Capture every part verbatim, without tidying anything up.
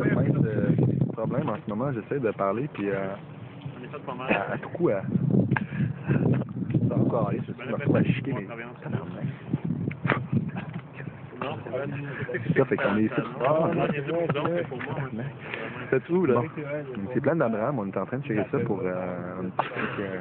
mince euh, problème en ce moment. J'essaie de parler, puis euh, à, à tout coup, à... c'est encore aller, je me retrouve à chiquer les... C'est ça, fait qu'on est ici. Ah, non, c'est bon, c'est tout, là. Bon. C'est plein d'Abraham, on est en train de chercher ça pour euh, un petit truc... Euh...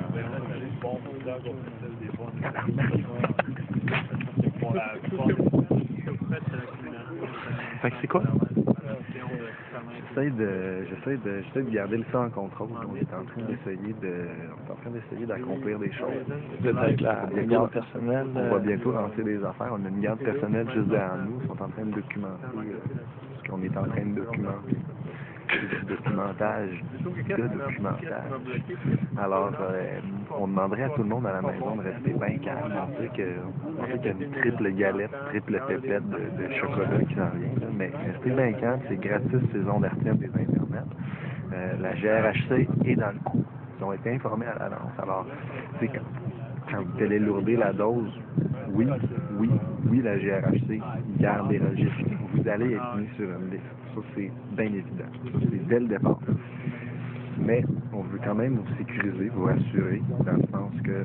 Fait que c'est quoi? J'essaie de, j'essaie de, j'essaie de garder ça en contrôle. On est en train d'essayer de, on est en train d'essayer d'accomplir des choses. Peut-être la garde personnelle. On va bientôt lancer des affaires. On a une garde personnelle juste derrière nous. Ils sont en train de documenter euh, ce qu'on est en train de documenter. Du documentage, de documentage. Alors, euh, on demanderait à tout le monde à la maison de rester bien calme. On sait que, on sait qu'il y a une triple galette, triple pépette de, de chocolat qui s'en vient, là, mais restez bien calme, c'est gratis saison d'artère des Internet. Euh, la G R H C est dans le coup. Ils ont été informés à l'avance. Alors, c'est quand, quand vous télélourdez la dose, oui, oui, oui, la G R H C garde les registres. Vous allez être mis sur une liste. Ça, c'est bien évident. Ça, c'est dès le départ. Mais on veut quand même vous sécuriser, vous rassurer, dans le sens que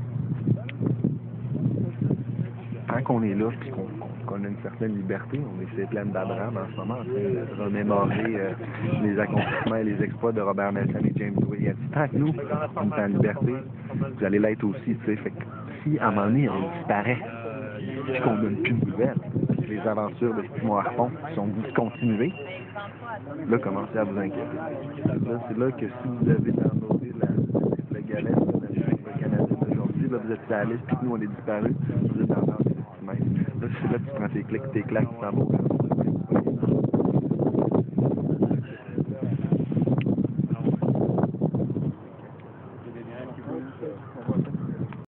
tant qu'on est là et qu'on qu'on a une certaine liberté, on est plein d'Abraham en ce moment, en train de remémorer euh, les accomplissements et les exploits de Robert Nelson et James Wade. Tant que nous, on est en liberté, vous allez l'être aussi. Tu sais, fait que si à un moment donné, on disparaît, puis qu'on donne plus de nouvelles, les aventures de Simon Harpon sont discontinuées, là, commencez à vous inquiéter. Là, c'est là que si vous avez downloadé la, la galette de la chaîne de Canada d'aujourd'hui, là, vous êtes sur la liste, puis nous, on est disparu, vous êtes dans le Là, c'est là que tu prends tes clics, tes claques, tu t'en vas.